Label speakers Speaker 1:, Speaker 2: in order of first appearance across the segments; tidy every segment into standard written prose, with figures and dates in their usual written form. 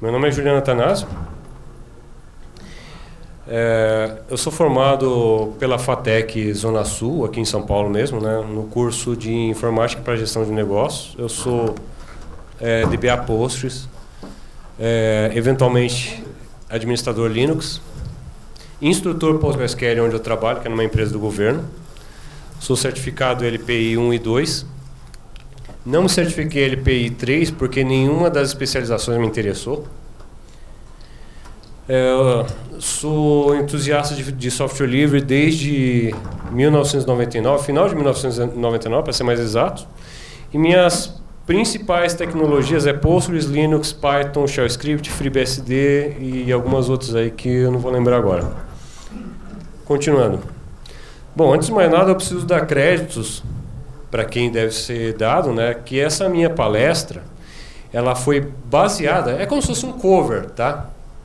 Speaker 1: Meu nome é Juliano Atanásio. Eu sou formado pela FATEC Zona Sul, aqui em São Paulo mesmo, né, no curso de Informática para Gestão de Negócios. Eu sou DBA Postgres, eventualmente administrador Linux, instrutor PostgreSQL onde eu trabalho, que é numa empresa do governo. Sou certificado LPI 1 e 2. Não me certifiquei LPI 3 porque nenhuma das especializações me interessou. Sou entusiasta de software livre desde 1999, final de 1999, para ser mais exato. E minhas principais tecnologias é Postgres, Linux, Python, Shell Script, FreeBSD e algumas outras aí que eu não vou lembrar agora. Continuando. Bom, antes de mais nada, eu preciso dar créditos para quem deve ser dado, né? Que essa minha palestra, ela foi baseada, é como se fosse um cover, tá?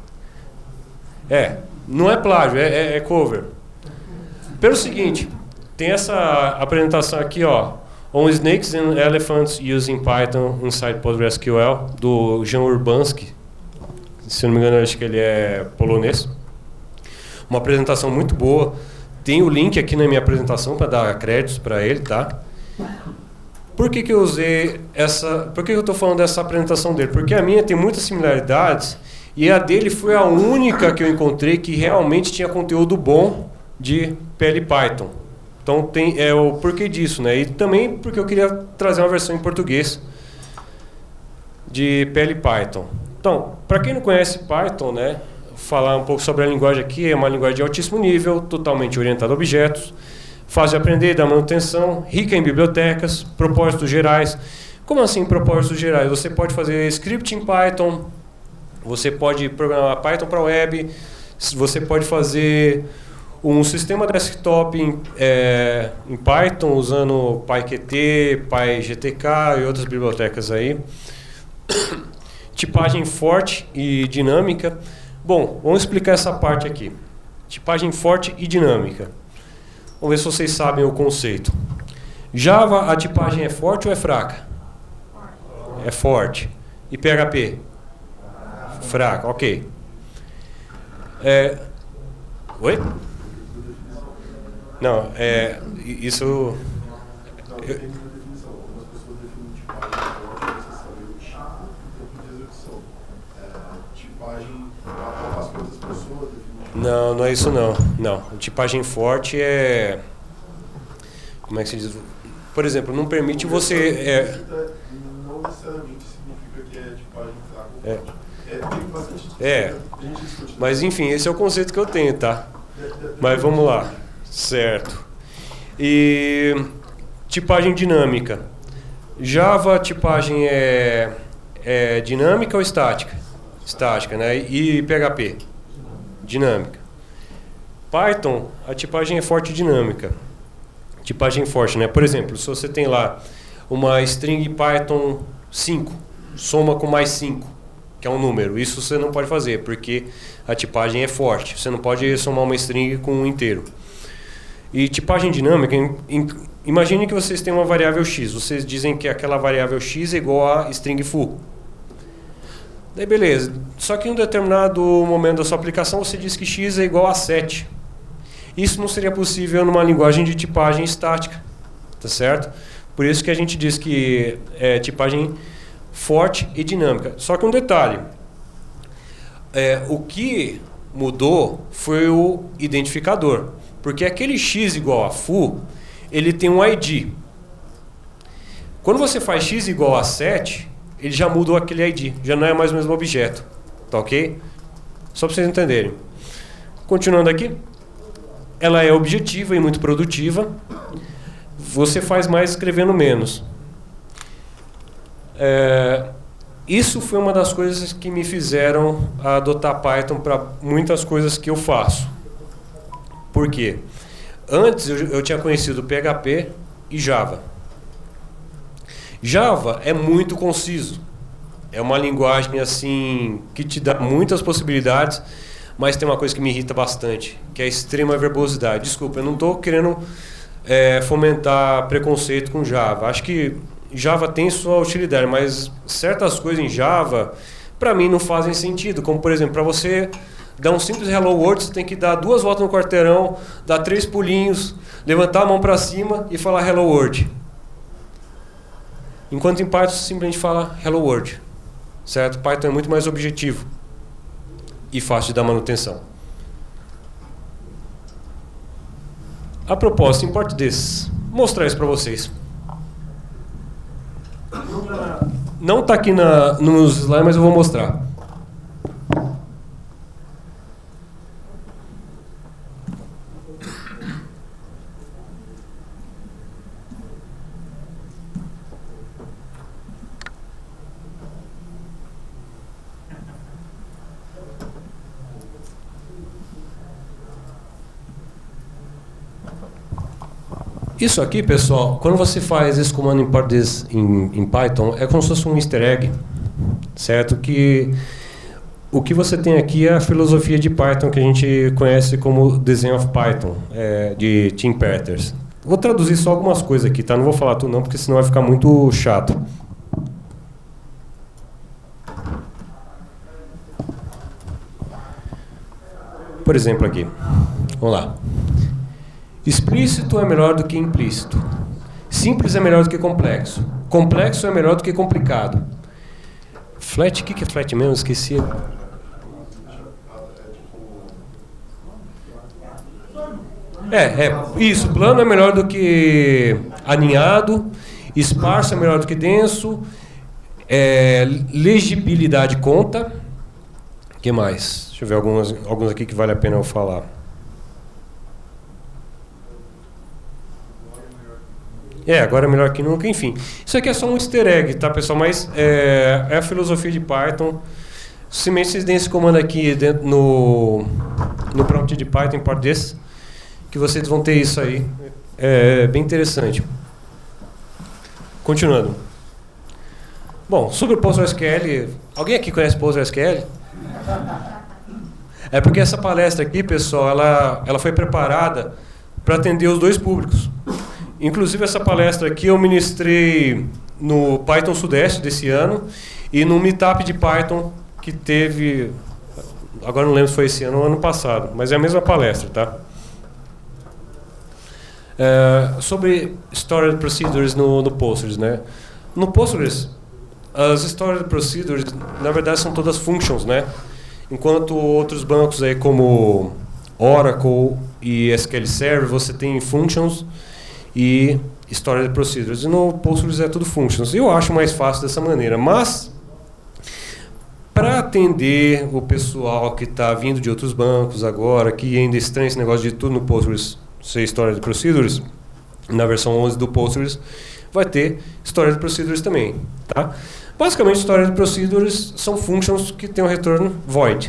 Speaker 1: Não é plágio, é cover. Pelo seguinte, tem essa apresentação aqui, ó, On Snakes and Elephants Using Python Inside PostgreSQL, do Jan Urbanski. Se não me engano, acho que ele é polonês. Uma apresentação muito boa. Tem o link aqui na minha apresentação para dar créditos para ele, tá? Por que eu usei essa... Por que eu estou falando dessa apresentação dele? Porque a minha tem muitas similaridades e a dele foi a única que eu encontrei que realmente tinha conteúdo bom de PL Python. Então tem o porquê disso, né? E também porque eu queria trazer uma versão em português de PL Python. Então, para quem não conhece Python, né? Falar um pouco sobre a linguagem aqui, é uma linguagem de altíssimo nível, totalmente orientada a objetos, fácil de aprender, dá manutenção, rica em bibliotecas, propósitos gerais. Como assim propósitos gerais? Você pode fazer script em Python, você pode programar Python para web, você pode fazer um sistema desktop em Python usando PyQt, PyGTK e outras bibliotecas aí. Tipagem forte e dinâmica. Bom, vamos explicar essa parte aqui. Tipagem forte e dinâmica. Vamos ver se vocês sabem o conceito. Java, a tipagem é forte ou é fraca? É forte. E PHP? Fraca, ok. Oi? Não, isso... Não, não é isso não. Não, tipagem forte é... Como é que se diz? Por exemplo, não permite você...
Speaker 2: Não necessariamente significa que é tipagem fraca ou forte.
Speaker 1: Mas enfim, esse é o conceito que eu tenho, tá? Mas vamos lá. Certo. E tipagem dinâmica. Java, tipagem é dinâmica ou estática? Estática, né? E PHP? Dinâmica. Python, a tipagem é forte e dinâmica. Tipagem forte, né? Por exemplo, se você tem lá uma string Python 5, soma com mais 5, que é um número. Isso você não pode fazer, porque a tipagem é forte. Você não pode somar uma string com um inteiro. E tipagem dinâmica, imagine que vocês têm uma variável x. Vocês dizem que aquela variável x é igual a string full. Daí beleza, só que em um determinado momento da sua aplicação você diz que x é igual a 7. Isso não seria possível numa linguagem de tipagem estática, tá certo? Por isso que a gente diz que é tipagem forte e dinâmica. Só que um detalhe, o que mudou foi o identificador, porque aquele x igual a full, ele tem um ID. Quando você faz x igual a 7, ele já mudou aquele ID, já não é mais o mesmo objeto, tá ok? Só para vocês entenderem. Continuando aqui, ela é objetiva e muito produtiva. Você faz mais escrevendo menos. Isso foi uma das coisas que me fizeram adotar Python para muitas coisas que eu faço. Por quê? Antes eu tinha conhecido PHP e Java. Java é muito conciso. É uma linguagem assim que te dá muitas possibilidades, mas tem uma coisa que me irrita bastante, que é a extrema verbosidade. Desculpa, eu não estou querendo fomentar preconceito com Java. Acho que Java tem sua utilidade, mas certas coisas em Java para mim não fazem sentido. Como, por exemplo, para você dar um simples Hello World, você tem que dar 2 voltas no quarteirão, dar 3 pulinhos, levantar a mão para cima e falar Hello World. Enquanto em Python você simplesmente fala Hello World. Certo? Python é muito mais objetivo e fácil de dar manutenção. A propósito, import this. Vou mostrar isso para vocês. Não está aqui nos slides, mas eu vou mostrar. Isso aqui, pessoal, quando você faz esse comando import this em Python, é como se fosse um easter egg, certo? Que o que você tem aqui é a filosofia de Python que a gente conhece como Design of Python, de Tim Peters. Vou traduzir só algumas coisas aqui, tá? Não vou falar tudo não, porque senão vai ficar muito chato. Por exemplo aqui, vamos lá. Explícito é melhor do que implícito. Simples é melhor do que complexo. Complexo é melhor do que complicado. Flat, o que é flat mesmo? Esqueci. Isso. Plano é melhor do que aninhado. Esparso é melhor do que denso. Legibilidade conta. O que mais? Deixa eu ver alguns aqui que vale a pena eu falar. Agora é melhor que nunca, enfim. Isso aqui é só um easter egg, tá, pessoal? Mas é a filosofia de Python. Simplesmente vocês deem esse comando aqui dentro no prompt de Python, import this, que vocês vão ter isso aí. É bem interessante. Continuando. Bom, sobre o PostgreSQL, alguém aqui conhece PostgreSQL? É porque essa palestra aqui, pessoal, ela foi preparada para atender os dois públicos. Inclusive, essa palestra aqui eu ministrei no Python Sudeste desse ano e no Meetup de Python que teve, agora não lembro se foi esse ano ou ano passado, mas é a mesma palestra, tá? Sobre Stored Procedures no Postgres, né? No Postgres, as Stored Procedures, na verdade, são todas functions, né? Enquanto outros bancos aí como Oracle e SQL Server, você tem functions e Stored Procedures. E no Postgres é tudo functions. Eu acho mais fácil dessa maneira, mas para atender o pessoal que está vindo de outros bancos agora, que ainda estranha esse negócio de tudo no Postgres ser Stored Procedures, na versão 11 do Postgres vai ter Stored Procedures também, tá? Basicamente, Stored Procedures são functions que têm um retorno void.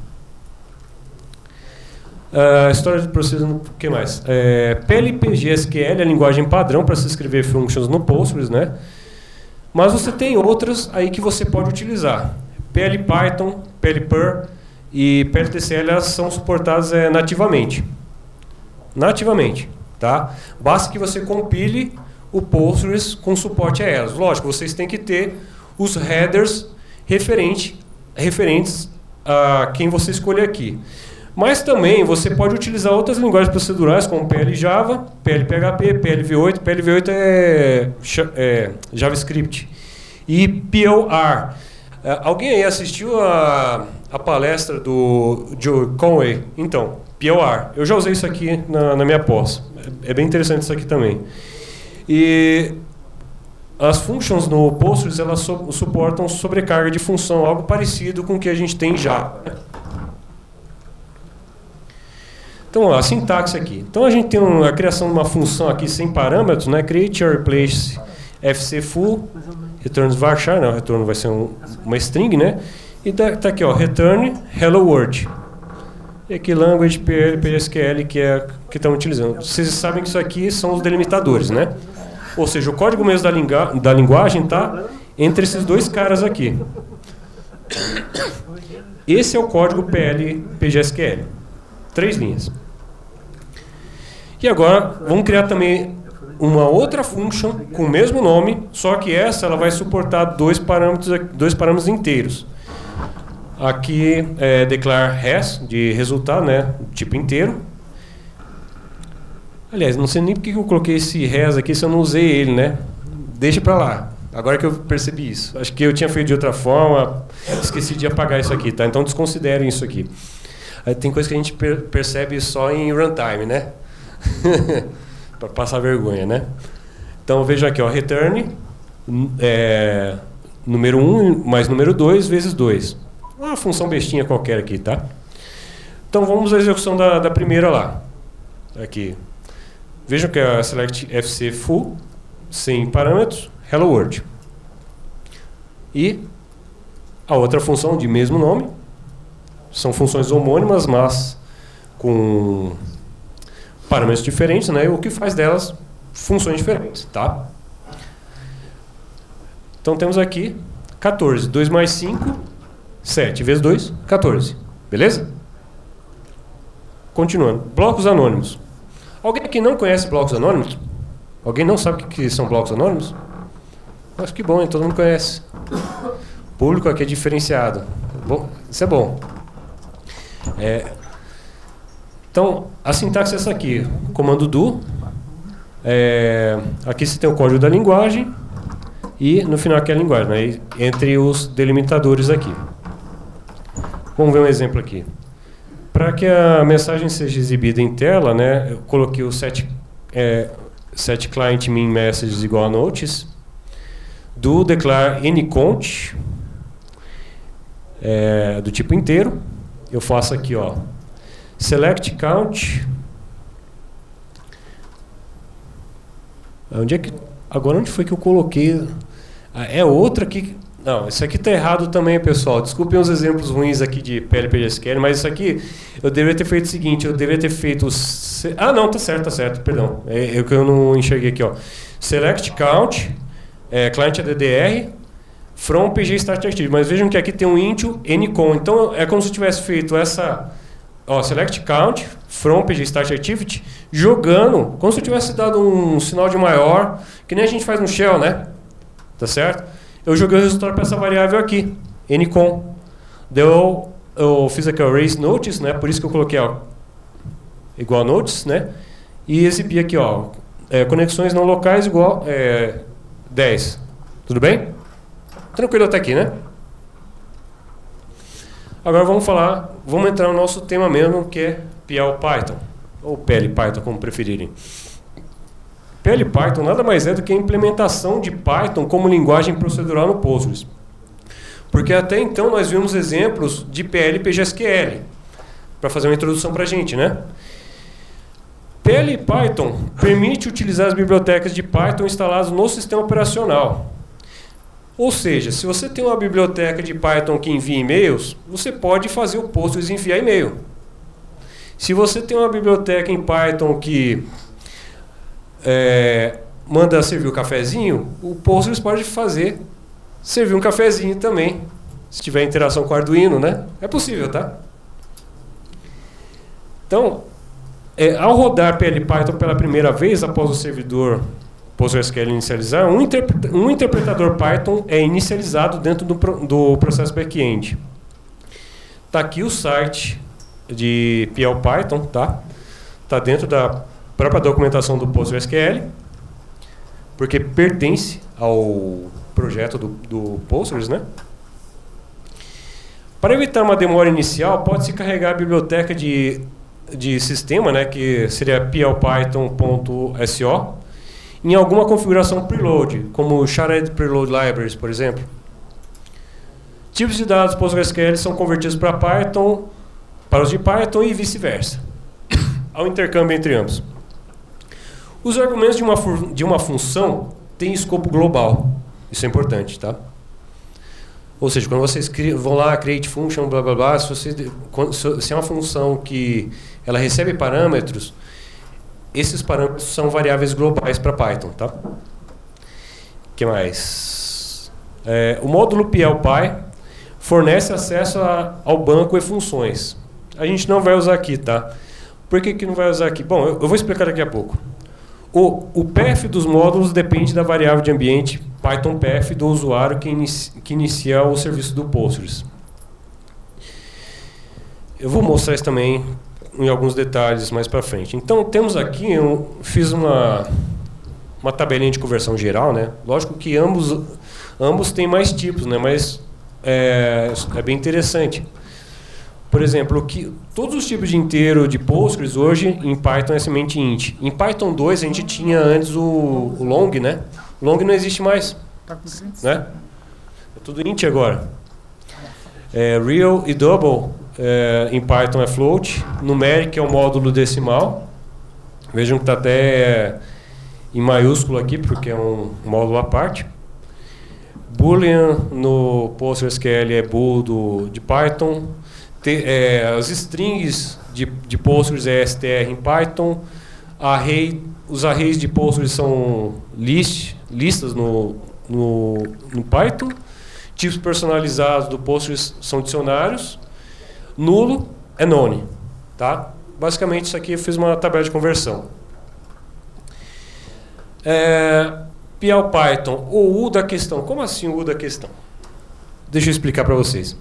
Speaker 1: Storage Procedure, o que mais? PLPG-SQL é a linguagem padrão para se escrever functions no Postgres, né? Mas você tem outras aí que você pode utilizar. PLPython, PLPer e PLTCL, elas são suportadas nativamente. Nativamente, tá? Basta que você compile o Postgres com suporte a elas. Lógico, vocês têm que ter os headers referentes a quem você escolher aqui. Mas também você pode utilizar outras linguagens procedurais, como PLJava, PLPHP, PLV8. PLV8 é JavaScript. E PLR. Alguém aí assistiu a palestra do Joe Conway? Então, PLR. Eu já usei isso aqui na minha pós. É bem interessante isso aqui também. E as functions no Postgres, elas suportam sobrecarga de função, algo parecido com o que a gente tem em Java. Então, a sintaxe aqui. Então, a gente tem a criação de uma função aqui sem parâmetros, né? Create or replace fc full, returns varchar, não, retorno vai ser uma string, né? E tá aqui, ó, return hello world. E aqui language PLSQL que estão utilizando. Vocês sabem que isso aqui são os delimitadores, né? Ou seja, o código mesmo da linguagem está entre esses dois caras aqui. Esse é o código PLPGSQL. 3 linhas. E agora, vamos criar também uma outra function com o mesmo nome, só que ela vai suportar dois parâmetros inteiros. Aqui é declare res, de resultado, né? Tipo inteiro. Aliás, não sei nem porque eu coloquei esse res aqui se eu não usei ele, né? Deixa pra lá. Agora que eu percebi isso. Acho que eu tinha feito de outra forma, esqueci de apagar isso aqui, tá? Então desconsiderem isso aqui. Aí tem coisa que a gente percebe só em runtime, né? Para passar vergonha, né? Então vejam aqui, ó, return número 1 mais número 2 vezes 2. Uma função bestinha qualquer aqui, tá? Então vamos à execução da primeira lá. Aqui. Vejam que é a select fc full, sem parâmetros, hello world. E a outra função de mesmo nome. São funções homônimas, mas com parâmetros diferentes, né? O que faz delas funções diferentes, tá? Então temos aqui 14. 2 mais 5, 7 vezes 2, 14. Beleza? Continuando. Blocos anônimos. Alguém aqui não conhece blocos anônimos? Alguém não sabe o que são blocos anônimos? Acho que bom, hein? Todo mundo conhece. O público aqui é diferenciado. Bom, isso é bom. Então, a sintaxe é essa aqui. Comando do. Aqui você tem o código da linguagem. E no final aqui é a linguagem, né? Entre os delimitadores aqui. Vamos ver um exemplo aqui. Para que a mensagem seja exibida em tela, né, eu coloquei o set client min messages igual a notice do declare anyCount do tipo inteiro. Eu faço aqui, ó, select count. Agora onde foi que eu coloquei? É outra aqui. Não, isso aqui está errado também, pessoal. Desculpem os exemplos ruins aqui de PLP-SQL, mas isso aqui eu deveria ter feito o seguinte, eu deveria ter feito... não, tá certo, perdão. É o que eu não enxerguei aqui, ó. Select count, client ADDR, from PG start activity. Mas vejam que aqui tem um int anyCount. Então é como se eu tivesse feito essa... Ó, select count, from PG start activity, jogando, como se eu tivesse dado um sinal de maior, que nem a gente faz no shell, né? Tá certo? Eu joguei o resultado para essa variável aqui, anyCount. Eu fiz aqui o raise notice, né? Por isso que eu coloquei, ó, igual a notice, né? E exibi aqui, ó, conexões não locais igual 10. Tudo bem? Tranquilo até aqui, né? Agora vamos entrar no nosso tema mesmo, que é PL Python, ou PL Python, como preferirem. PL Python nada mais é do que a implementação de Python como linguagem procedural no Postgres. Porque até então nós vimos exemplos de PL PGSQL, para fazer uma introdução para a gente, né? PL Python permite utilizar as bibliotecas de Python instaladas no sistema operacional. Ou seja, se você tem uma biblioteca de Python que envia e-mails, você pode fazer o Postgres enviar e-mail. Se você tem uma biblioteca em Python que manda servir o cafezinho, o Postgres pode servir um cafezinho também, se tiver interação com o Arduino, né? É possível, tá? Então, ao rodar PL Python pela primeira vez após o servidor PostgreSQL inicializar, um interpretador Python é inicializado dentro do processo back-end. Está aqui o site de PL Python, tá? Está dentro da própria documentação do PostgreSQL, porque pertence ao projeto do Postgres, né? Para evitar uma demora inicial, pode-se carregar a biblioteca de sistema, né, que seria plpython.so, em alguma configuração preload, como Shared Preload Libraries, por exemplo. Tipos de dados PostgreSQL são convertidos para Python, para os de Python e vice-versa, ao intercâmbio entre ambos. Os argumentos de uma função têm escopo global. Isso é importante, tá? Ou seja, quando vocês vão lá, create function, blá blá blá, se é uma função que ela recebe parâmetros, esses parâmetros são variáveis globais para Python, tá? O que mais? O módulo PLPy fornece acesso ao banco e funções. A gente não vai usar aqui, tá? Por que não vai usar aqui? Bom, eu vou explicar daqui a pouco. O path dos módulos depende da variável de ambiente Python path do usuário que inicia o serviço do Postgres. Eu vou mostrar isso também em alguns detalhes mais para frente. Então, temos aqui, eu fiz uma tabelinha de conversão geral, né? Lógico que ambos têm mais tipos, né? Mas é bem interessante. Por exemplo, todos os tipos de inteiro de Postgres hoje em Python é semente int. Em Python 2 a gente tinha antes o long, né? O long não existe mais, né? É tudo int agora. Real e double em Python é float. Numeric é o módulo decimal. Vejam que está até em maiúsculo aqui, porque é um módulo à parte. Boolean no PostgreSQL é bool de Python. As strings de Postgres é str em Python. Os arrays de Postgres são listas no Python. Tipos personalizados do Postgres são dicionários. Nulo é none. Tá? Basicamente, isso aqui eu fiz uma tabela de conversão. PL Python, o U da questão. Como assim o U da questão? Deixa eu explicar para vocês.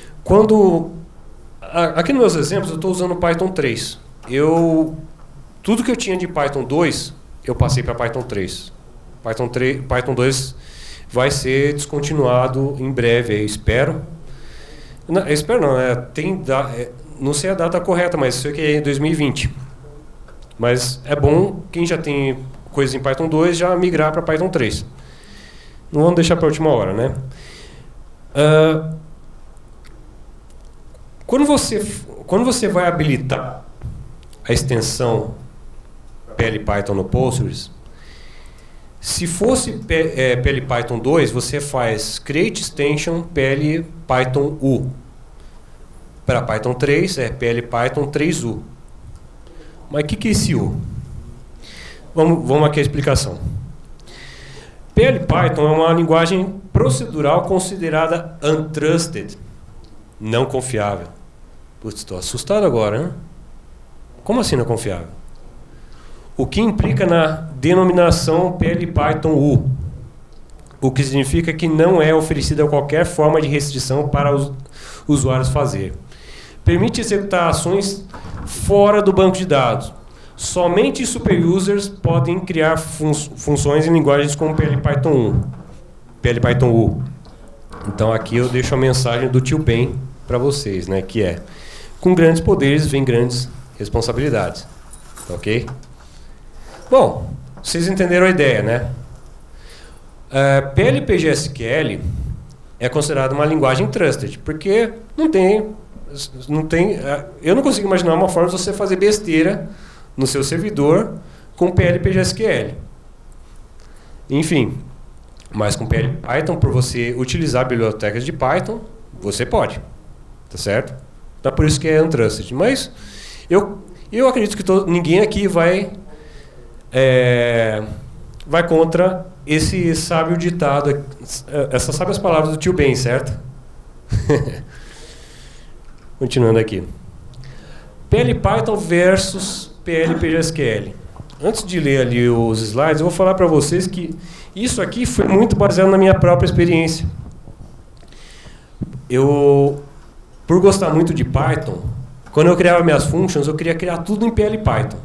Speaker 1: Aqui nos meus exemplos, eu estou usando o Python 3. Tudo que eu tinha de Python 2, eu passei para Python 3. Python 2 vai ser descontinuado em breve, eu espero. Não, eu espero não, não sei a data correta, mas sei que é em 2020. Mas é bom quem já tem coisas em Python 2 já migrar para Python 3. Não vamos deixar para a última hora, né? Quando você vai habilitar a extensão PL Python no Postgres, se fosse PL Python 2, você faz create extension PL Python U. Para Python 3 é PL Python 3U. Mas o que é esse U? Vamos aqui a explicação. PL Python é uma linguagem procedural considerada untrusted, não confiável. Putz, estou assustado agora, né? Como assim não confiável? O que implica na denominação PL Python U, o que significa que não é oferecida qualquer forma de restrição para os usuários fazer. Permite executar ações fora do banco de dados. Somente superusers podem criar funções em linguagens como PL Python U. Então aqui eu deixo a mensagem do tio Ben para vocês, né, que é: com grandes poderes vem grandes responsabilidades. Ok? Bom, vocês entenderam a ideia, né? PL PGSQL é considerada uma linguagem trusted, porque não tem, eu não consigo imaginar uma forma de você fazer besteira no seu servidor com PL PGSQL. Enfim, mas com PL Python, por você utilizar bibliotecas de Python, você pode, tá certo? Então, por isso que é untrusted. Mas eu acredito que ninguém aqui vai contra esse sábio ditado, essas sábias palavras do tio Ben, certo? Continuando aqui. PL Python versus PL PGSQL. Antes de ler ali os slides, eu vou falar para vocês que isso aqui foi muito baseado na minha própria experiência. Por gostar muito de Python, quando eu criava minhas functions, eu queria criar tudo em PL Python.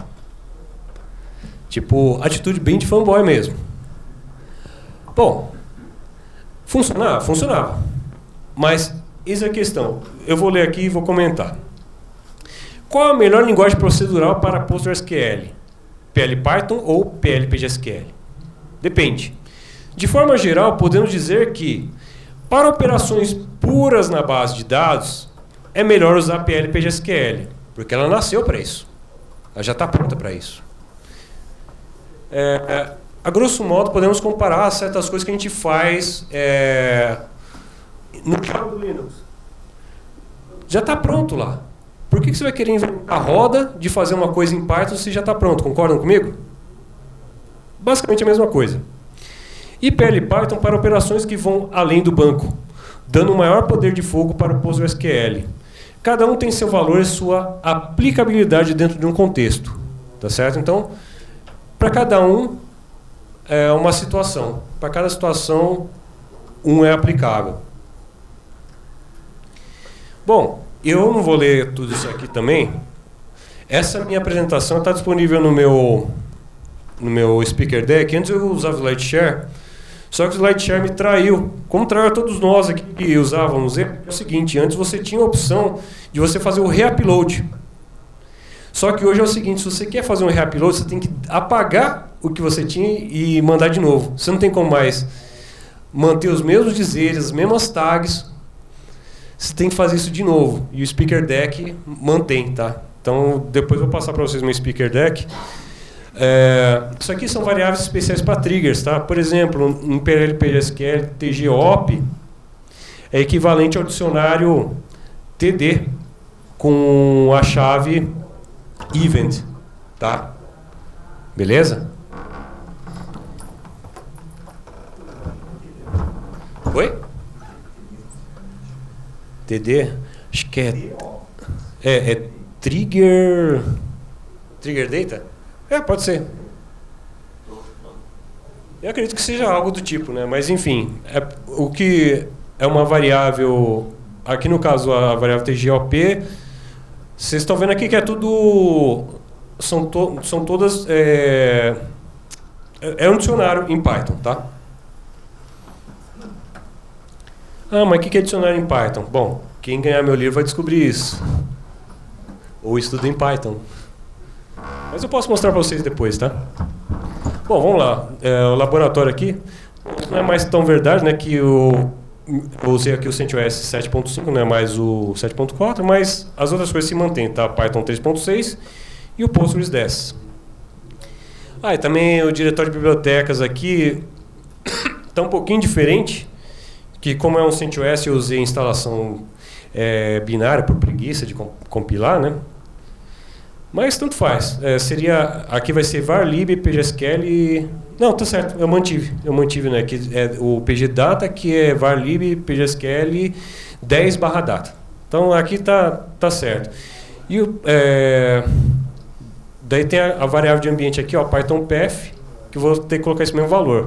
Speaker 1: Tipo, atitude bem de fanboy mesmo. Bom, funcionava? Funcionava. Mas eis a questão. Eu vou ler aqui e vou comentar. Qual a melhor linguagem procedural para PostgreSQL? PL Python ou PL PGSQL? Depende. De forma geral, podemos dizer que, para operações puras na base de dados, é melhor usar PL PGSQL, porque ela nasceu para isso. Ela já está pronta para isso. A grosso modo, podemos comparar certas coisas que a gente faz no kernel do Linux. Já está pronto lá. Por que você vai querer inventar a roda de fazer uma coisa em Python se já está pronto? Concordam comigo? Basicamente a mesma coisa. E PL Python para operações que vão além do banco, dando um maior poder de fogo para o PostgreSQL. Cada um tem seu valor e sua aplicabilidade dentro de um contexto. Tá certo? Então, para cada um é uma situação. Para cada situação, um é aplicável. Bom, eu não vou ler tudo isso aqui também. Essa minha apresentação está disponível no meu Speaker Deck. Antes eu usava o SlideShare, só que o SlideShare me traiu. Como traiu a todos nós aqui que usávamos, é o seguinte: antes você tinha a opção de você fazer o reupload. Só que hoje é o seguinte: se você quer fazer um reupload, você tem que apagar o que você tinha e mandar de novo. Você não tem como mais manter os mesmos dizeres, as mesmas tags. Você tem que fazer isso de novo. E o Speaker Deck mantém, tá? Então, depois eu vou passar para vocês meu Speaker Deck. Isso aqui são variáveis especiais para triggers, tá? Por exemplo, um PLPSQL TGOP é equivalente ao dicionário TD com a chave event, tá? Beleza? Oi? TD? Acho que é trigger data? Pode ser. Eu acredito que seja algo do tipo, né? Mas enfim, o que é uma variável, aqui no caso a variável TGOP, vocês estão vendo aqui que é tudo, são todas, é um dicionário em Python, tá? Mas o que é dicionário em Python? Bom, quem ganhar meu livro vai descobrir isso. Ou estuda em Python. Mas eu posso mostrar para vocês depois, tá? Bom, vamos lá. O laboratório aqui não é mais tão verdade, né? Que eu usei aqui o CentOS 7.5, não é mais o 7.4, mas as outras coisas se mantêm, tá? Python 3.6 e o Postgres 10. E também o diretório de bibliotecas aqui está um pouquinho diferente, que como é um CentOS eu usei instalação binária por preguiça de compilar, né? Mas tanto faz. Aqui vai ser varlib, pgsql. Não, tá certo. Eu mantive, né? Que é o pgdata, que é varlib, pgsql 10/data. Então aqui tá certo. E daí tem a variável de ambiente aqui, ó, Python path, que eu vou ter que colocar esse mesmo valor.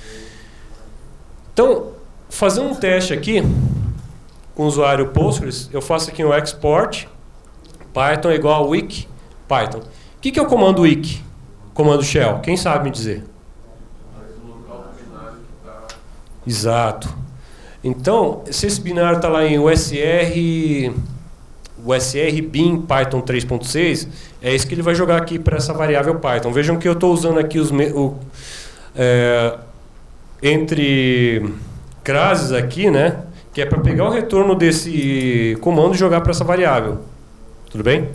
Speaker 1: Então, fazer um teste aqui com o usuário Postgres, eu faço aqui um export Python igual a wiki Python. O que é o comando wiki? Comando shell? Quem sabe me dizer? Exato. Então, se esse binário está lá em USR bin Python 3.6, é isso que ele vai jogar aqui para essa variável Python. Vejam que eu estou usando aqui entre crases aqui, né? Que é para pegar o retorno desse comando e jogar para essa variável. Tudo bem?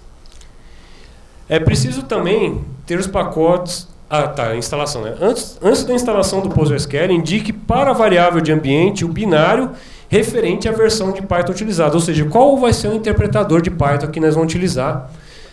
Speaker 1: É preciso também ter os pacotes... a instalação, né? Antes da instalação do PostgreSQL, indique para a variável de ambiente o binário referente à versão de Python utilizada. Ou seja, qual vai ser o interpretador de Python que nós vamos utilizar.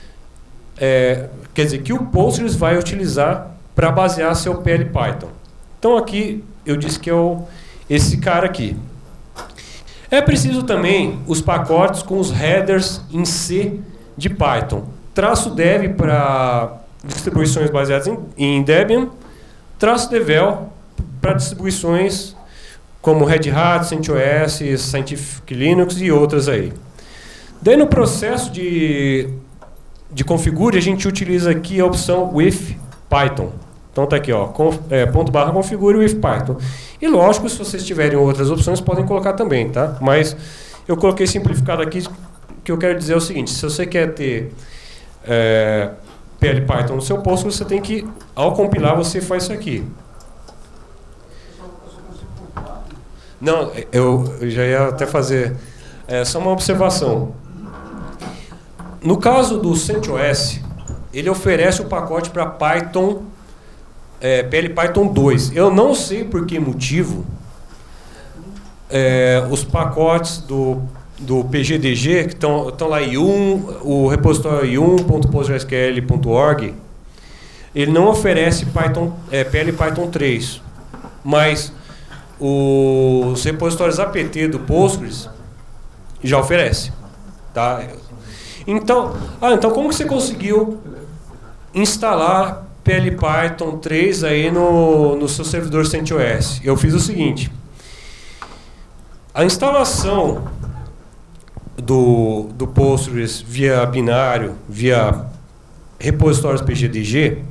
Speaker 1: Quer dizer, que o Postgres vai utilizar para basear seu PL Python. Então aqui eu disse que é esse cara aqui. É preciso também os pacotes com os headers em C de Python. -dev para distribuições baseadas em Debian, -devel para distribuições como Red Hat, CentOS, Scientific Linux e outras aí. Daí no processo de configure, a gente utiliza aqui a opção with Python. Então tá aqui, ó, _configure with Python. E lógico, se vocês tiverem outras opções, podem colocar também, tá? Mas eu coloquei simplificado aqui, que eu quero dizer é o seguinte: se você quer ter PL Python no seu Postgres, você tem que, ao compilar, você faz isso aqui. Não, eu já ia até fazer só uma observação. No caso do CentOS, ele oferece o pacote para Python, PL Python 2. Eu não sei por que motivo os pacotes do PGDG, que estão lá em o repositório yum.postgresql.org, ele não oferece PL Python 3, mas os repositórios apt do Postgres já oferece, tá? Então como que você conseguiu instalar PL Python 3 aí no seu servidor CentOS? Eu fiz o seguinte: a instalação do Postgres via binário, via repositórios PGDG,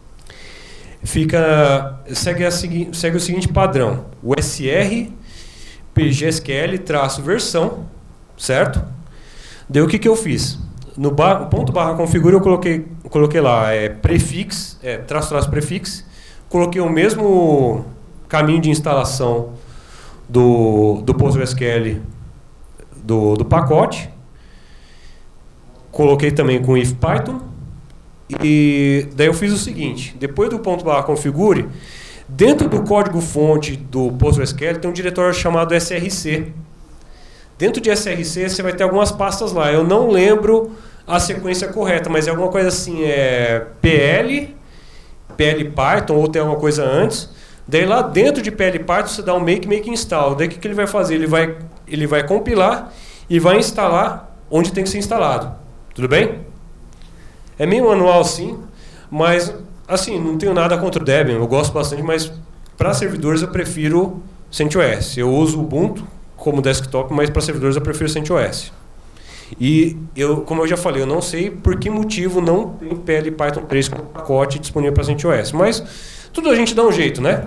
Speaker 1: segue o seguinte padrão: o SR PGSQL-versão, certo? Daí o que eu fiz? No ponto barra configure eu coloquei lá prefix, traço prefix, coloquei o mesmo caminho de instalação do PostgreSQL do pacote, coloquei também com if Python, e daí eu fiz o seguinte: depois do ponto barra configure, dentro do código fonte do PostgreSQL tem um diretório chamado src. Dentro de src você vai ter algumas pastas lá. Eu não lembro a sequência correta, mas é alguma coisa assim, PL Python, ou tem alguma coisa antes. Daí lá dentro de PL Python você dá um make install. Daí o que ele vai fazer? Ele vai compilar e vai instalar onde tem que ser instalado. Tudo bem? É meio manual sim, mas assim, não tenho nada contra o Debian, eu gosto bastante, mas para servidores eu prefiro CentOS. Eu uso o Ubuntu como desktop, mas para servidores eu prefiro CentOS. E como eu já falei, eu não sei por que motivo não tem PL Python 3 com pacote disponível para CentOS, mas tudo a gente dá um jeito, né?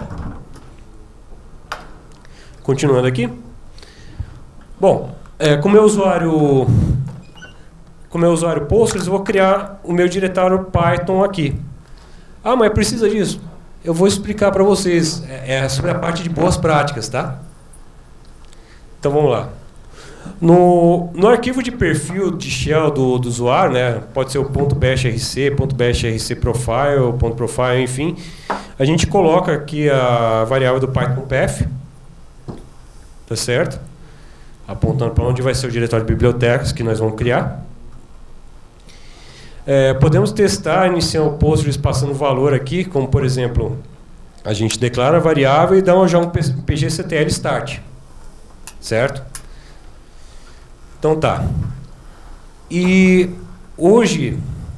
Speaker 1: Continuando aqui. Bom, como é usuário Postgres, eu vou criar o meu diretório Python aqui. Ah, mas precisa disso? Eu vou explicar para vocês. É sobre a parte de boas práticas, tá? Então vamos lá. No arquivo de perfil de shell do usuário, né, pode ser o .bashrc, .bashrc-profile, .profile, enfim, a gente coloca aqui a variável do Python path, tá certo? Apontando para onde vai ser o diretório de bibliotecas que nós vamos criar. Podemos testar, iniciar o Postgres passando valor aqui, como por exemplo, a gente declara a variável e dá já um pgctl start, certo? Então tá. E hoje,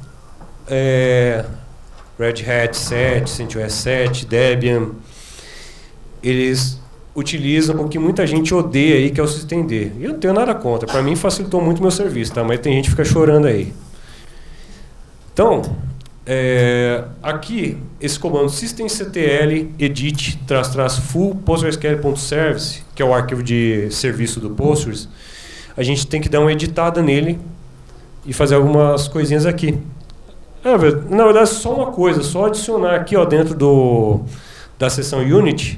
Speaker 1: Red Hat 7, CentOS 7, Debian, eles utilizam o que muita gente odeia aí, que é o systemd. E eu não tenho nada contra, para mim facilitou muito o meu serviço, tá? Mas tem gente que fica chorando aí. Então, aqui, esse comando systemctl edit --full postgresql.service, que é o arquivo de serviço do Postgres, a gente tem que dar uma editada nele e fazer algumas coisinhas aqui. Na verdade, só uma coisa, só adicionar aqui ó, dentro da seção Unity,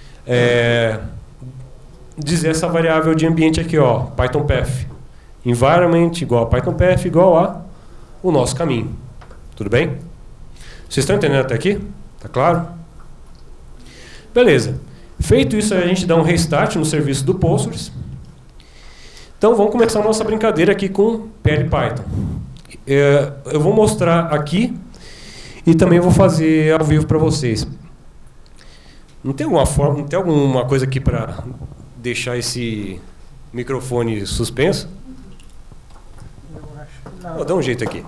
Speaker 1: dizer essa variável de ambiente aqui, ó, Python path. Environment igual a Python path igual a o nosso caminho. Tudo bem? Vocês estão entendendo até aqui? Tá claro? Beleza. Feito isso, a gente dá um restart no serviço do Postgres. Então, vamos começar a nossa brincadeira aqui com PL Python. Eu vou mostrar aqui e também vou fazer ao vivo para vocês. Não tem alguma coisa aqui para deixar esse microfone suspenso? Vou dar um jeito aqui.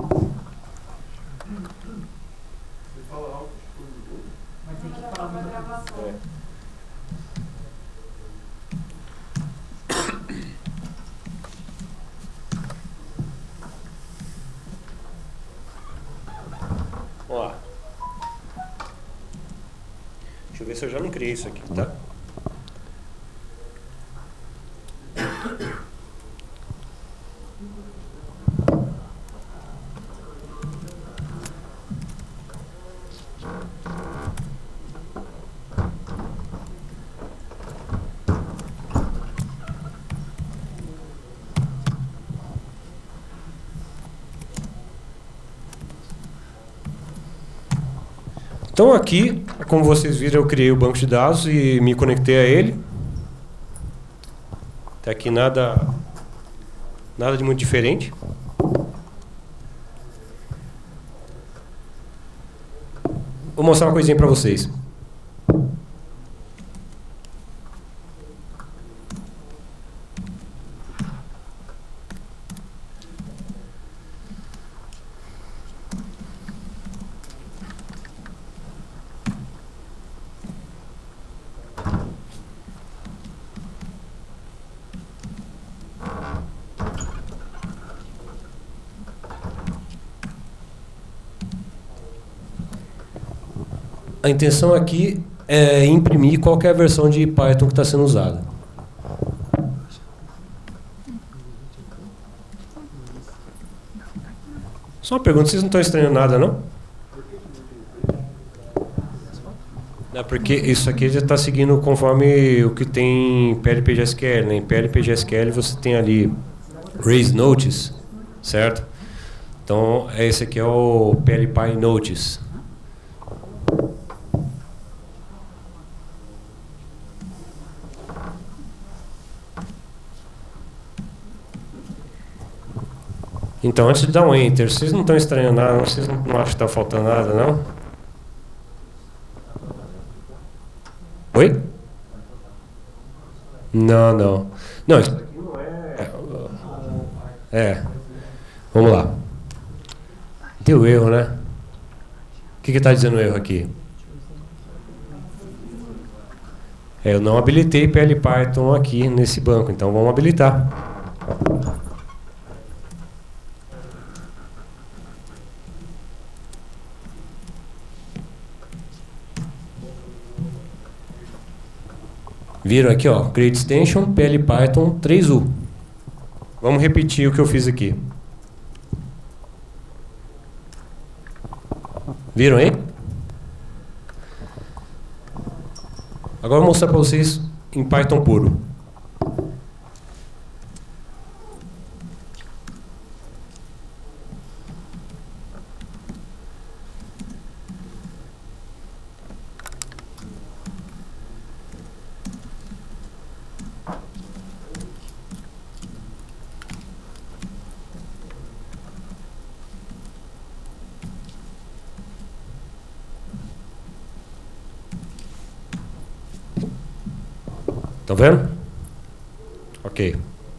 Speaker 1: Vamos lá. Deixa eu ver se eu já não criei isso aqui, tá? Então aqui, como vocês viram, eu criei o banco de dados e me conectei a ele. Até aqui nada de muito diferente. Vou mostrar uma coisinha para vocês. a intenção aqui é imprimir qual que é a versão de Python que está sendo usada. Só uma pergunta, vocês não estão estranhando nada, não? É porque isso aqui já está seguindo conforme o que tem em PLP-GSQL, né? Em PLP-GSQL você tem ali Raise Notice, certo? Então, esse aqui é o PLPy Notice. Então, antes de dar um Enter, vocês não estão estranhando nada, vocês não acham que está faltando nada, não? Oi? Não, não. Não, isso aqui não é... Vamos lá. Deu erro, né? O que está dizendo erro aqui? Eu não habilitei PLPython aqui nesse banco, então vamos habilitar. Viram aqui, ó, Create Extension, PLPython 3U. Vamos repetir o que eu fiz aqui. Viram aí? Agora eu vou mostrar para vocês em Python puro. Estão vendo? Ok.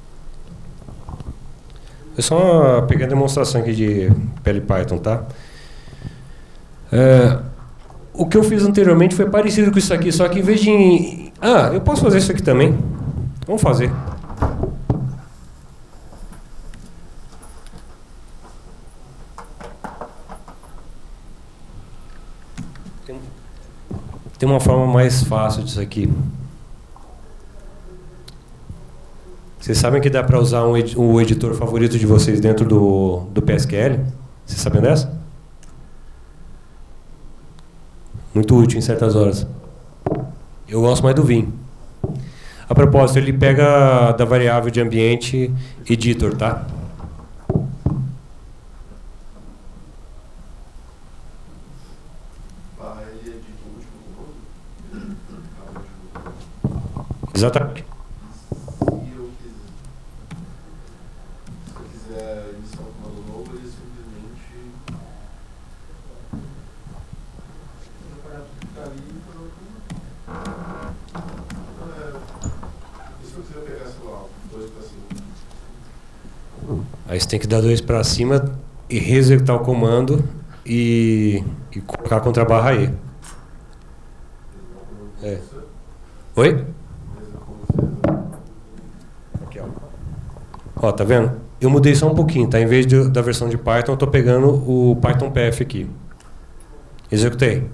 Speaker 1: É só uma pequena demonstração aqui de PLPython, tá? O que eu fiz anteriormente foi parecido com isso aqui, só que em vez de... Ah, eu posso fazer isso aqui também. Vamos fazer. Tem uma forma mais fácil disso aqui. Vocês sabem que dá para usar o editor favorito de vocês dentro do PSQL? Vocês sabem dessa? Muito útil em certas horas. Eu gosto mais do Vim. A propósito, ele pega da variável de ambiente editor, tá? Exatamente. Aí você tem que dar 2 para cima e reexecutar o comando e colocar contra a barra E. Oi? Aqui, ó. Ó, tá vendo? Eu mudei só um pouquinho, tá? Em vez da versão de Python, eu tô pegando o Python PF aqui. Executei.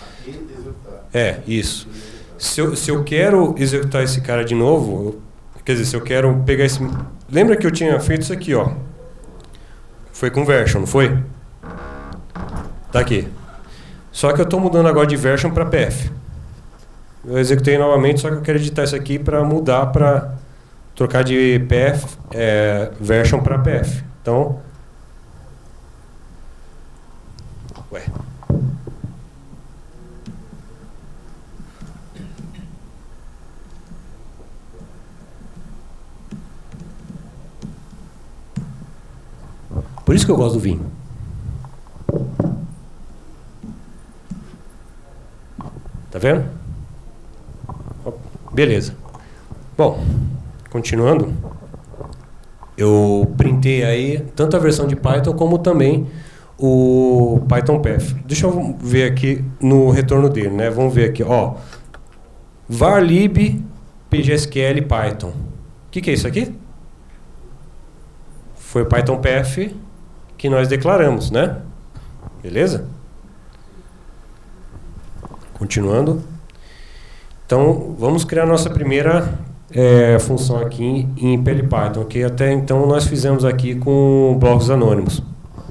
Speaker 1: Isso. Se eu quero executar esse cara de novo, quer dizer, se eu quero pegar esse... Lembra que eu tinha feito isso aqui, ó? Foi com version, não foi? Tá aqui. Só que eu estou mudando agora de version para PF. Eu executei novamente, só que eu quero editar isso aqui para mudar, para trocar de PF, version para PF. Então... Ué... Por isso que eu gosto do Vim. Tá vendo? Beleza. Bom, continuando. Eu printei aí tanto a versão de Python como também o Python PF. Deixa eu ver aqui no retorno dele, né? Vamos ver aqui, ó. varlib pgsql Python. O que é isso aqui? Foi o Python PF que nós declaramos, né? Beleza? Continuando. Então, vamos criar nossa primeira função aqui em PL Python, que até então nós fizemos aqui com blocos anônimos.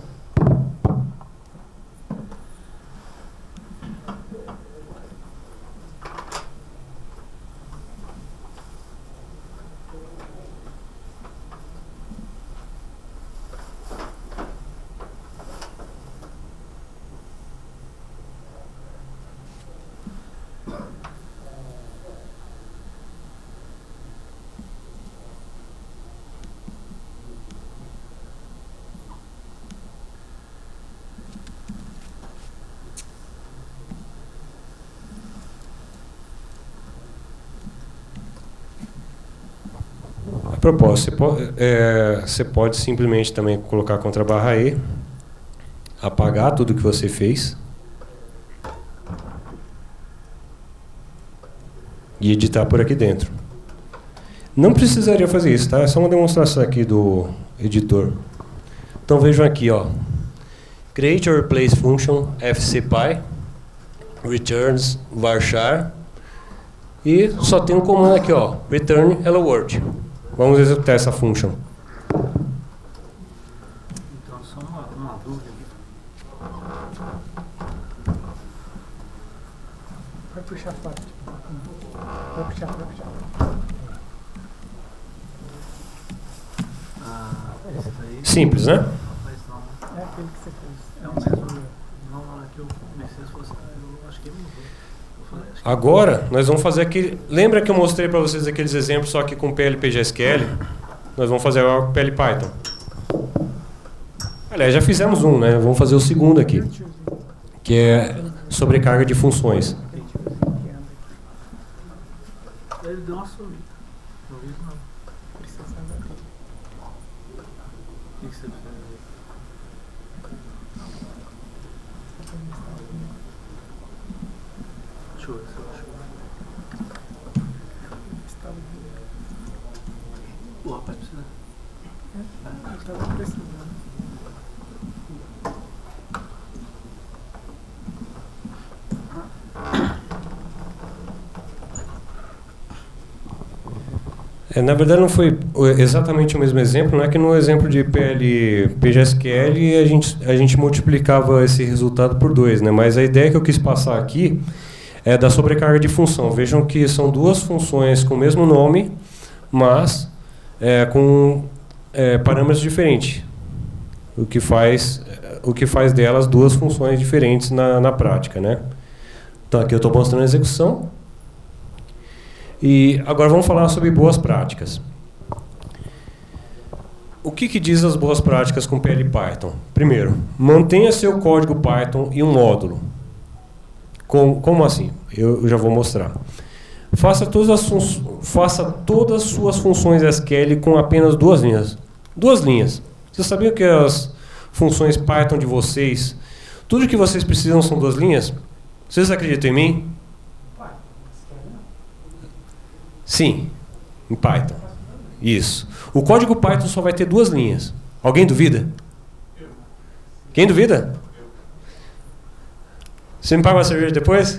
Speaker 1: Propósito, você pode simplesmente também colocar contra barra E, apagar tudo que você fez e editar por aqui dentro. Não precisaria fazer isso, tá? É só uma demonstração aqui do editor. Então vejam aqui, ó, create or replace function fcpy returns varchar e só tem um comando aqui, ó, return hello world. Vamos executar essa function.
Speaker 3: Então, só uma dúvida aqui.
Speaker 4: Vai puxar forte. Vai puxar.
Speaker 3: Esse daí...
Speaker 1: Simples, né?
Speaker 3: Mas não,
Speaker 4: É aquele que você fez.
Speaker 3: é o mesmo. Não, na hora que eu comecei, eu acho que ele mudou.
Speaker 1: Agora, nós vamos fazer aquele... Lembra que eu mostrei para vocês aqueles exemplos só que com PL/PGSQL? Nós vamos fazer agora com PL Python. Aliás, já fizemos um, né? Vamos fazer o segundo aqui, que é sobrecarga de funções.
Speaker 3: Ele deu uma sumida. Não vi isso, não. O que você fez? Deixa eu ver se eu acho. Pô, rapaz, precisa.
Speaker 4: Estava precisando.
Speaker 1: Na verdade, não foi exatamente o mesmo exemplo. Não é que no exemplo de PL/PGSQL a gente multiplicava esse resultado por 2, né? Mas a ideia que eu quis passar aqui é da sobrecarga de função. Vejam que são duas funções com o mesmo nome, mas com parâmetros diferentes. O que faz delas duas funções diferentes na prática, né? Então aqui eu estou mostrando a execução. E agora vamos falar sobre boas práticas. O que diz as boas práticas com PL Python? Primeiro, mantenha seu código Python em um módulo. Como assim? Eu já vou mostrar. Faça todas as suas funções SQL com apenas 2 linhas. 2 linhas. Vocês sabiam que as funções Python de vocês, tudo que vocês precisam são 2 linhas? Vocês acreditam em mim? Sim, em Python. Isso. O código Python só vai ter 2 linhas. Alguém duvida? Quem duvida? Você me paga uma cerveja depois?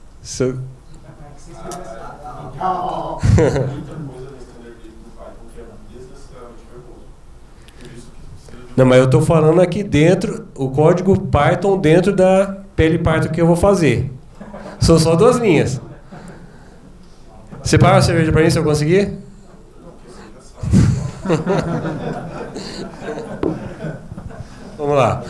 Speaker 1: Não, mas eu estou falando aqui dentro, o código Python dentro da PL Python que eu vou fazer. São só 2 linhas. Você paga uma cerveja para mim se eu conseguir? Vamos lá.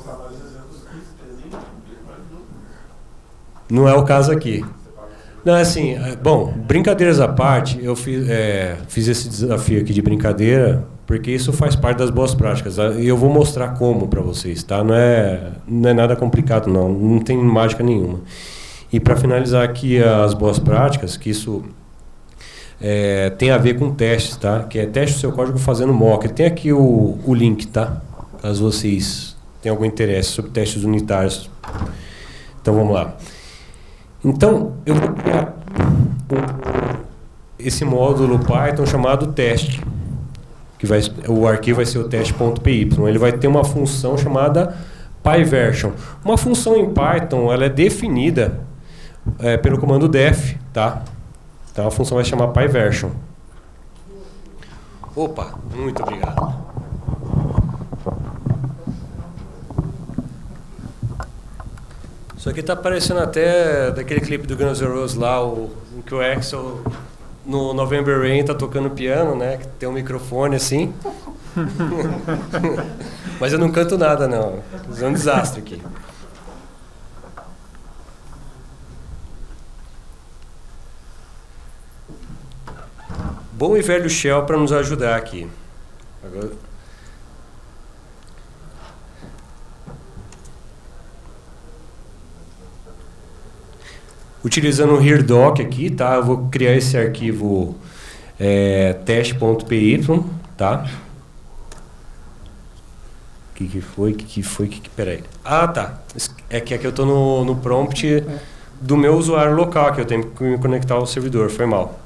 Speaker 1: Não é o caso aqui. Não, assim, bom, brincadeiras à parte, eu fiz esse desafio aqui de brincadeira, porque isso faz parte das boas práticas. E eu vou mostrar como para vocês, tá? Não é nada complicado, não tem mágica nenhuma. E para finalizar aqui as boas práticas, que isso tem a ver com testes, tá? Que é teste o seu código fazendo mock. Tem aqui o link, tá? Caso vocês tenham algum interesse sobre testes unitários. Então vamos lá. Então eu vou criar esse módulo Python chamado teste, que o arquivo vai ser o teste.py. Ele vai ter uma função chamada PyVersion. Uma função em Python, ela é definida pelo comando def, tá? Então a função vai se chamar PyVersion. Opa, muito obrigado. Isso aqui tá parecendo até daquele clipe do Guns N' Roses lá, em que o Axl no November Rain tá tocando piano, né? Que tem um microfone assim. Mas eu não canto nada, não. Isso é um desastre aqui. Bom e velho Shell para nos ajudar aqui. Agora... Utilizando o HereDoc aqui, tá? Eu vou criar esse arquivo teste.py, tá? O que foi? Peraí. Ah, tá. É que aqui eu tô no prompt do meu usuário local, que eu tenho que me conectar ao servidor. Foi mal.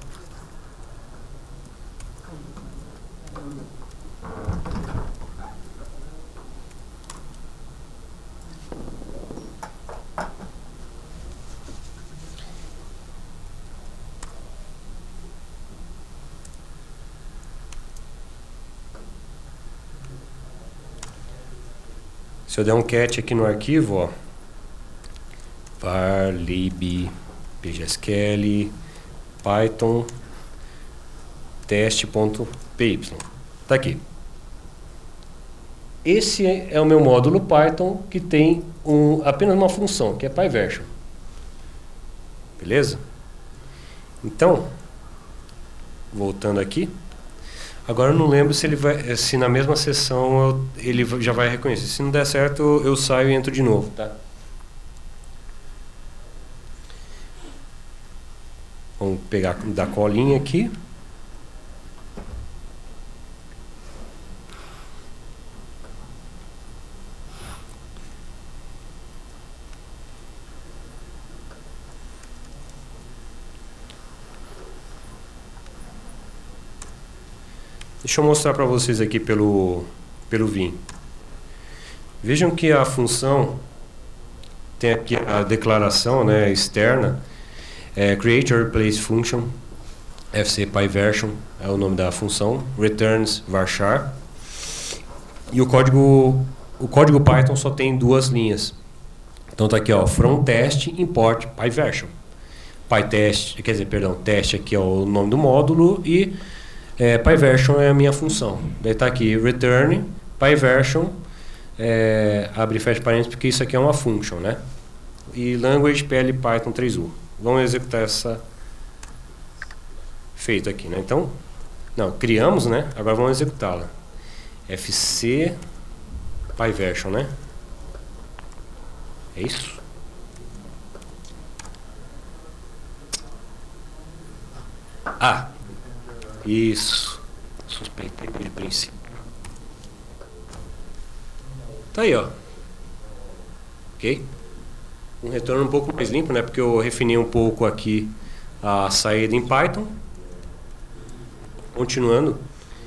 Speaker 1: Se eu der um cat aqui no arquivo, ó, var lib pgsql python teste.py, tá aqui. Esse é o meu módulo Python que tem apenas uma função, que é PyVersion. Beleza? Então, voltando aqui. Agora eu não lembro se na mesma sessão ele já vai reconhecer. Se não der certo, eu saio e entro de novo, tá? Vamos pegar da colinha aqui. Deixa eu mostrar para vocês aqui pelo Vim. Vejam que a função tem aqui a declaração, né, externa, create or replace function, fc PyVersion é o nome da função, returns varchar. E o código Python só tem duas linhas. Então tá aqui, ó, from test import PyVersion. PyTest, quer dizer, perdão, teste aqui é o nome do módulo e PyVersion é a minha função. Daí está aqui, return, PyVersion, abre e fecha parênteses, porque isso aqui é uma function, né? E language PL Python 3U. Vamos executar essa feito aqui, né? Então, não, criamos, né? Agora vamos executá-la. FC PyVersion, né? É isso? Ah! Isso. Suspeitei de princípio. Tá aí, ó. Ok? Um retorno um pouco mais limpo, né? Porque eu refinei um pouco aqui a saída em Python. Continuando.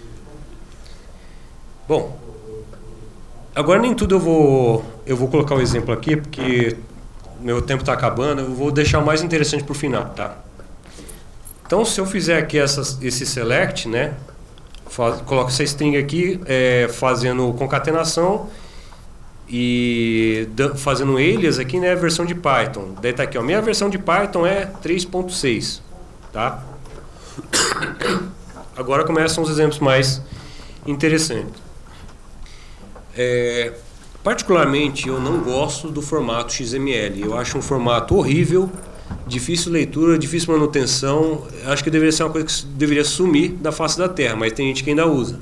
Speaker 1: Bom. Agora nem tudo eu vou colocar o exemplo aqui, porque meu tempo está acabando. Eu vou deixar o mais interessante para o final, tá? Então, se eu fizer aqui esse select, né, coloco essa string aqui, fazendo concatenação e fazendo um alias aqui, né, versão de Python. Daí tá aqui, ó, minha versão de Python é 3.6, tá? Agora começam os exemplos mais interessantes. Particularmente, eu não gosto do formato XML. Eu acho um formato horrível. Difícil leitura, difícil manutenção. Acho que deveria ser uma coisa que deveria sumir da face da terra, mas tem gente que ainda usa.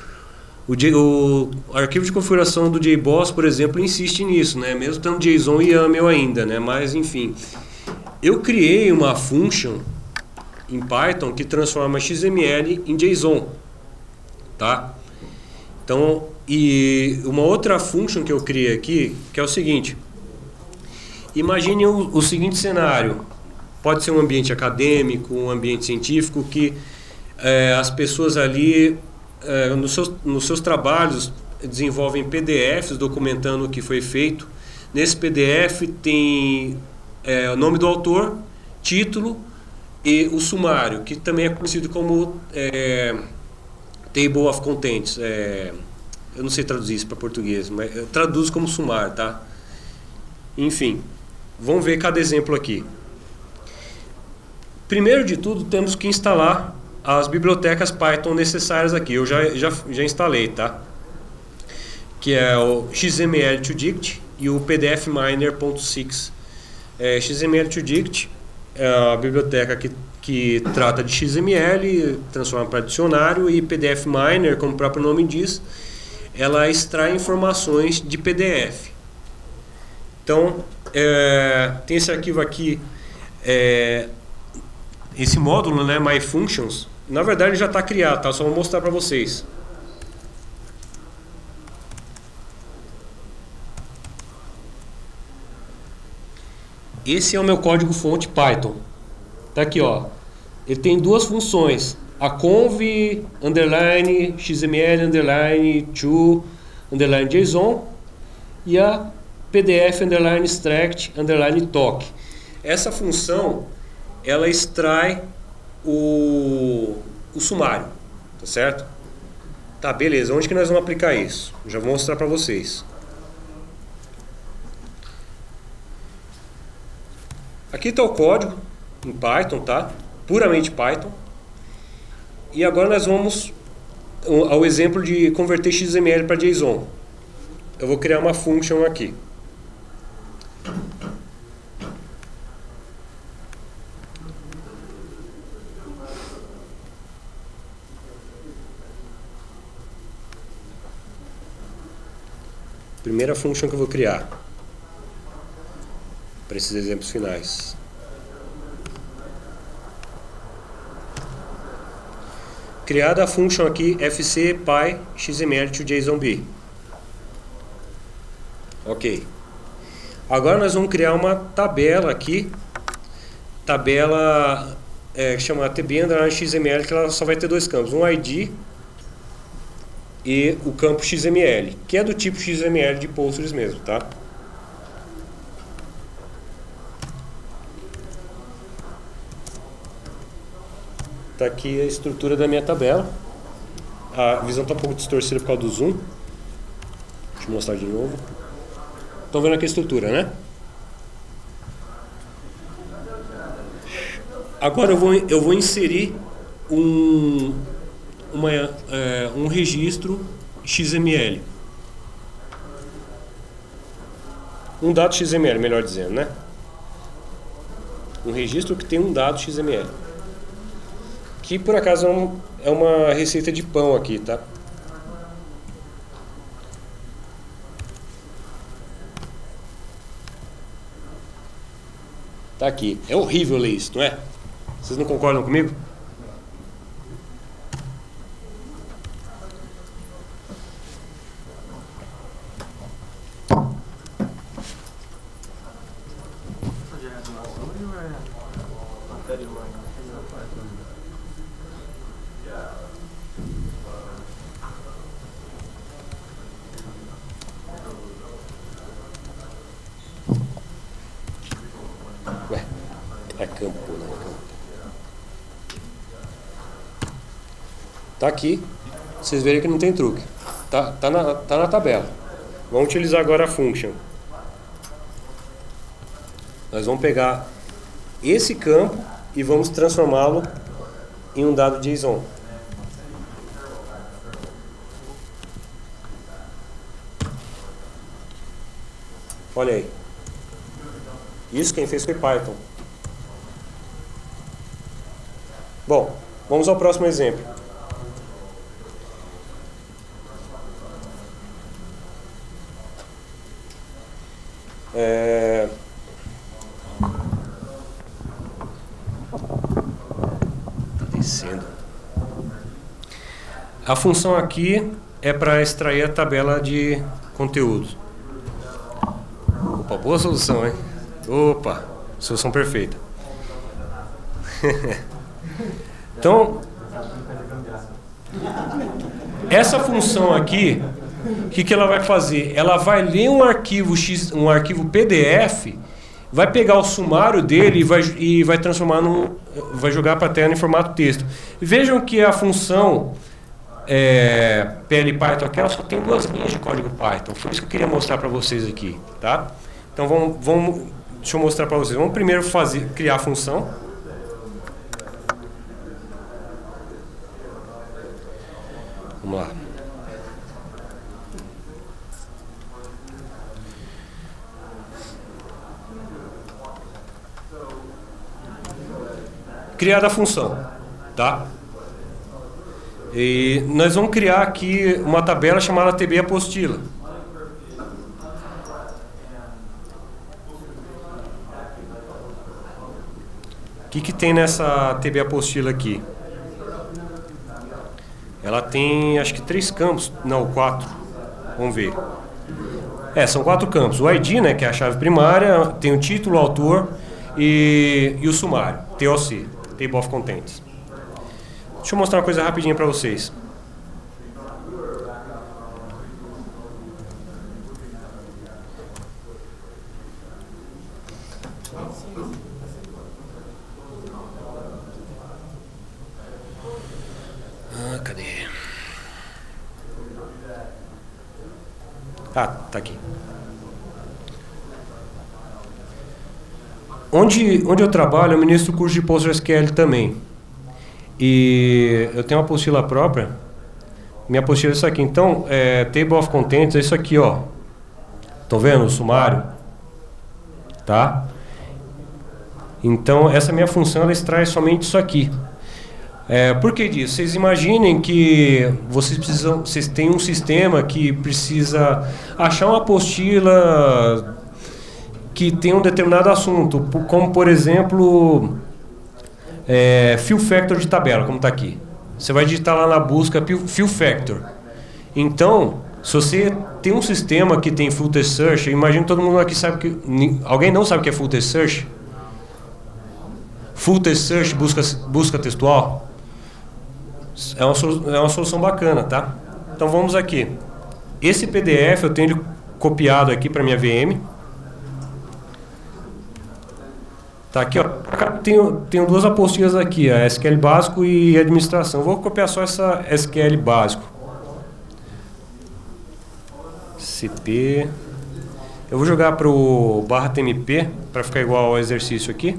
Speaker 1: O arquivo de configuração do JBoss, por exemplo, insiste nisso, né? Mesmo tendo JSON e YAML ainda, né? Mas enfim, eu criei uma function em Python que transforma XML em JSON, tá? Então, e uma outra function que eu criei aqui, que é o seguinte. Imagine o seguinte cenário. Pode ser um ambiente acadêmico, um ambiente científico, que as pessoas ali, nos seus trabalhos, desenvolvem PDFs documentando o que foi feito. Nesse PDF tem o nome do autor, título e o sumário, que também é conhecido como Table of Contents. Eu não sei traduzir isso para português, mas eu traduzo como sumário, tá? Enfim, vamos ver cada exemplo aqui. Primeiro de tudo, temos que instalar as bibliotecas Python necessárias aqui. Eu já instalei, tá? Que é o XML2Dict e o pdfminer.6. XML2Dict é a biblioteca que trata de XML, transforma para dicionário, e pdfminer, como o próprio nome diz, ela extrai informações de PDF. Então, tem esse arquivo aqui, esse módulo, né, MyFunctions, na verdade já está criado, tá? Só vou mostrar para vocês. Esse é o meu código fonte Python. Tá aqui, ó. Ele tem duas funções: a conv underline xml underline to underline json e a pdf underline extract underline toc. Essa função, ela extrai o sumário, tá certo? Tá, beleza. Onde que nós vamos aplicar isso? Já vou mostrar para vocês. Aqui está o código em Python, tá? Puramente Python. E agora nós vamos ao exemplo de converter XML para JSON. Eu vou criar uma function aqui. Primeira function que eu vou criar para esses exemplos finais. Criada a function aqui fc.py xml to JSONB. Ok. Agora nós vamos criar uma tabela aqui, tabela que chama tb_xml, que ela só vai ter dois campos, um ID e o campo XML, que é do tipo XML de Postgres mesmo, tá? Tá aqui a estrutura da minha tabela. A visão está um pouco distorcida por causa do zoom. Deixa eu mostrar de novo. Estão vendo aqui a estrutura, né? Agora eu vou inserir um registro XML. Um dado XML, melhor dizendo, né? Um registro que tem um dado XML. Que por acaso é uma receita de pão aqui, tá? Tá aqui. É horrível ler isso, não é? Vocês não concordam comigo? Tá aqui, vocês verem que não tem truque. Tá na tabela. Vamos utilizar agora a function. Nós vamos pegar esse campo e vamos transformá-lo em um dado JSON. Olha aí. Isso quem fez foi Python. Bom, vamos ao próximo exemplo. Tá descendo. A função aqui é para extrair a tabela de conteúdo. Opa, boa solução, hein? Opa, solução perfeita. Então, essa função aqui, o que ela vai fazer? Ela vai ler um arquivo PDF vai pegar o sumário dele e vai transformar vai jogar para a tela em formato texto. Vejam que a função PL Python aqui, ela só tem 2 linhas de código Python. Foi isso que eu queria mostrar para vocês aqui, tá? Então deixa eu mostrar para vocês. Vamos primeiro criar a função. Vamos lá. Criar a função, tá? E nós vamos criar aqui uma tabela chamada TB apostila. O que tem nessa TB apostila aqui? Ela tem, acho que 3 campos, não, 4. Vamos ver. São 4 campos. O ID, né, que é a chave primária, tem o título, o autor e o sumário, TOC, Table of Contents. Deixa eu mostrar uma coisa rapidinho para vocês. Cadê? Tá aqui. Onde eu trabalho, eu ministro curso de PostgreSQL também. E eu tenho uma apostila própria. Minha apostila é isso aqui. Então, Table of Contents é isso aqui, ó. Estão vendo o sumário? Tá? Então, essa minha função, ela extrai somente isso aqui. Por que disso? Vocês imaginem que vocês têm um sistema que precisa achar uma apostila que tem um determinado assunto, como, por exemplo, fill factor de tabela, como está aqui. Você vai digitar lá na busca fill factor. Então, se você tem um sistema que tem full text search, eu imagino que todo mundo aqui sabe que... Alguém não sabe o que é full text search? Full text search, busca textual. É uma solução bacana, tá? Então vamos aqui. Esse PDF eu tenho ele copiado aqui para minha VM. Tá aqui, ó. Tenho 2 apostilas aqui, a SQL básico e administração. Vou copiar só essa SQL básico. CP. Eu vou jogar para o /tmp para ficar igual ao exercício aqui.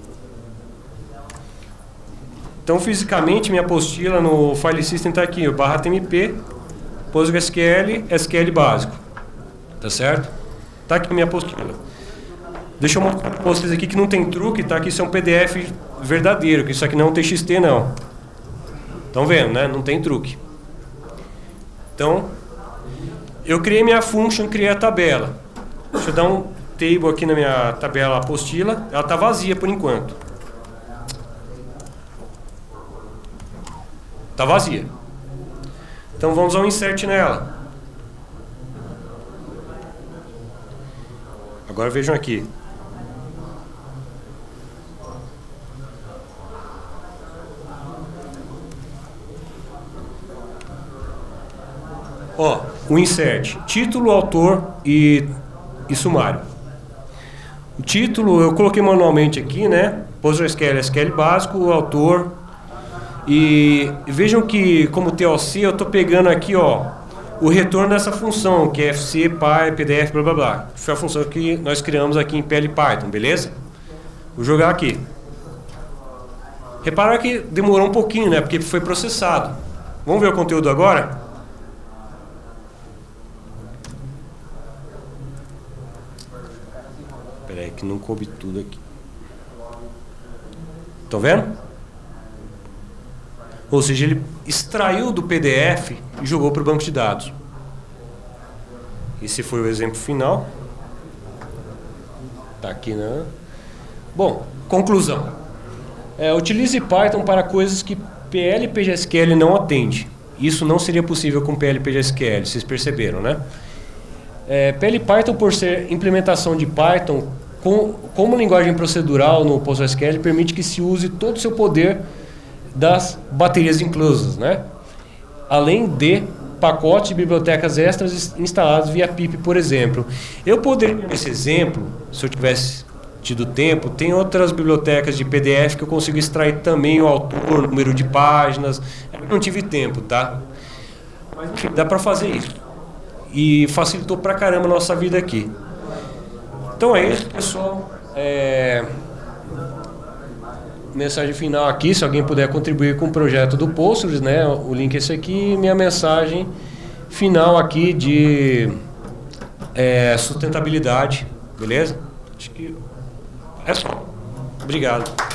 Speaker 1: Então, fisicamente, minha apostila no File System está aqui, o /tmp, PostgreSQL, SQL básico. Tá certo? Tá aqui a minha apostila. Deixa eu mostrar para vocês aqui que não tem truque, tá? Que isso é um PDF verdadeiro, que isso aqui não é um TXT, não. Estão vendo, né? Não tem truque. Então, eu criei minha function, criei a tabela. Deixa eu dar um table aqui na minha tabela apostila. Ela está vazia por enquanto. Está vazia. Então vamos ao insert nela. Agora vejam aqui. Ó, o insert, título, autor e sumário. O título eu coloquei manualmente aqui, né? PostgreSQL, SQL básico, o autor. E vejam que, como TOC, eu estou pegando aqui, ó, o retorno dessa função, que é fc, py, pdf, blá blá blá. Foi a função que nós criamos aqui em PL Python, beleza? Vou jogar aqui. Repara que demorou um pouquinho, né? Porque foi processado. Vamos ver o conteúdo agora? Espera aí que não coube tudo aqui. Estão vendo? Ou seja, ele extraiu do PDF e jogou para o banco de dados. Esse foi o exemplo final. Está aqui, né? Bom, conclusão. Utilize Python para coisas que PL PGSQL não atende. Isso não seria possível com PL PGSQL, vocês perceberam, né? PL Python, por ser implementação de Python, como linguagem procedural no PostgreSQL, permite que se use todo o seu poder das baterias inclusas, né? Além de pacotes de bibliotecas extras instalados via pip, por exemplo. Eu poderia, nesse exemplo, se eu tivesse tido tempo, tem outras bibliotecas de PDF que eu consigo extrair também o autor, número de páginas. Eu não tive tempo, tá? Mas enfim, dá para fazer isso. E facilitou pra caramba a nossa vida aqui. Então é isso, pessoal. Mensagem final aqui, se alguém puder contribuir com o projeto do Postgres, né? O link é esse aqui. Minha mensagem final aqui de sustentabilidade, beleza? Acho que é só. Obrigado.